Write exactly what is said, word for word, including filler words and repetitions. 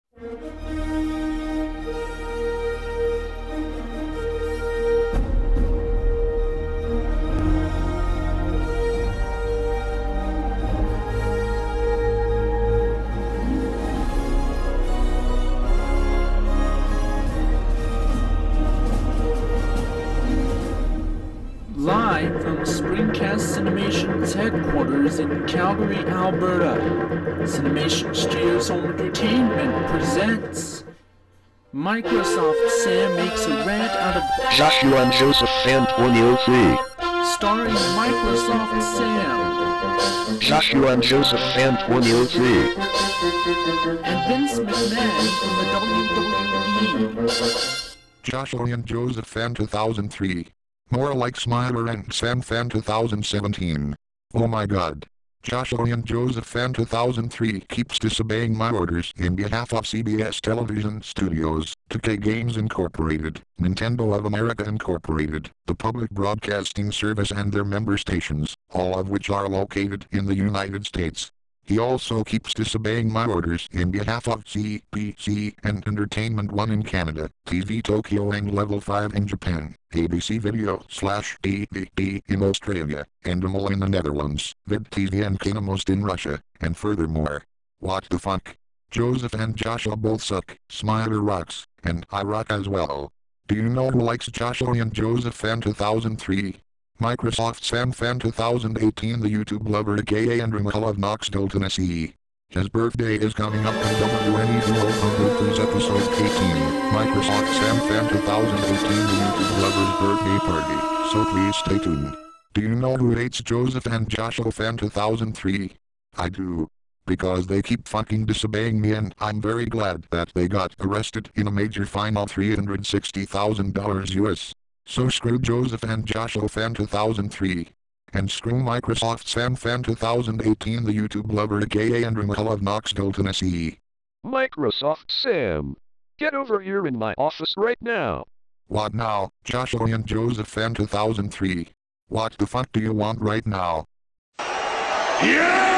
Live from Springcast Cinemation's headquarters in Calgary, Alberta, Cinemation Studios Home Entertainment presents Microsoft Sam Makes a Rant Out of Joshua and Joseph Fan twenty oh three. Starring Microsoft Sam, Joshua and Joseph Fan twenty oh three. and Vince McMahon from the W W E. Joshua and Joseph Fan two thousand three. More like Smiler and Sam Fan two thousand seventeen. Oh my god. Joshua and Joseph Fan two thousand three keeps disobeying my orders in behalf of C B S Television Studios, two K Games Incorporated, Nintendo of America Incorporated, the Public Broadcasting Service and their member stations, all of which are located in the United States. He also keeps disobeying my orders in behalf of C B C and Entertainment one in Canada, T V Tokyo and Level five in Japan, A B C Video slash D V D in Australia, Endemol in the Netherlands, VidTV and Kinemost in Russia, and furthermore. What the fuck? Joseph and Joshua both suck, Smiler rocks, and I rock as well. Do you know who likes Joshua and Joseph Fan two thousand three? Microsoft Sam Fan two thousand eighteen, the YouTube lover aka Andrew Mahal of Knoxville, Tennessee. His birthday is coming up in W N E two oh episode eighteen. Microsoft Sam Fan two thousand eighteen, the YouTube lover's birthday party, so please stay tuned. Do you know who hates Joseph and Joshua Fan two thousand three? I do. Because they keep fucking disobeying me, and I'm very glad that they got arrested in a major fine of three hundred sixty thousand dollars U S. So screw Joseph and Joshua Fan two thousand three. And screw Microsoft Sam Fan two thousand eighteen, the YouTube lover aka Andrew Mahal of Knoxville, Tennessee. Microsoft Sam, get over here in my office right now. What now, Joshua and Joseph Fan two thousand three? What the fuck do you want right now? Yeah!